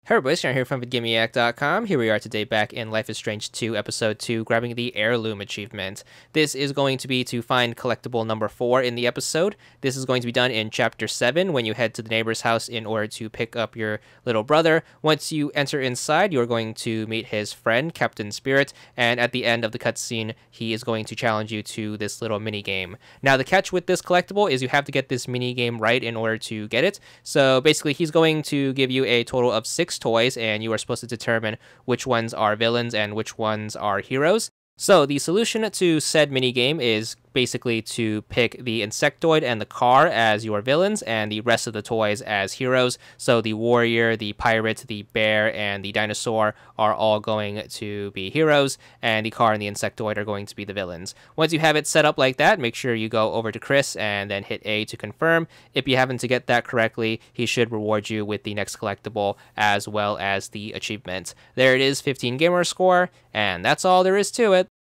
Hey everybody, Sharon here from VidGamiac.com. Here we are today back in Life is Strange 2, Episode 2, grabbing the Heirloom achievement. This is going to be to find collectible number 4 in the episode. This is going to be done in Chapter 7 when you head to the neighbor's house in order to pick up your little brother. Once you enter inside, you're going to meet his friend, Captain Spirit, and at the end of the cutscene, he is going to challenge you to this little mini game. Now, the catch with this collectible is you have to get this mini game right in order to get it. So basically, he's going to give you a total of 6 toys, and you are supposed to determine which ones are villains and which ones are heroes. So the solution to said minigame is basically to pick the insectoid and the car as your villains and the rest of the toys as heroes. So the warrior, the pirate, the bear, and the dinosaur are all going to be heroes, and the car and the insectoid are going to be the villains. Once you have it set up like that, make sure you go over to Chris and then hit A to confirm. If you happen to get that correctly, he should reward you with the next collectible as well as the achievement. There it is, 15 gamer score, and that's all there is to it.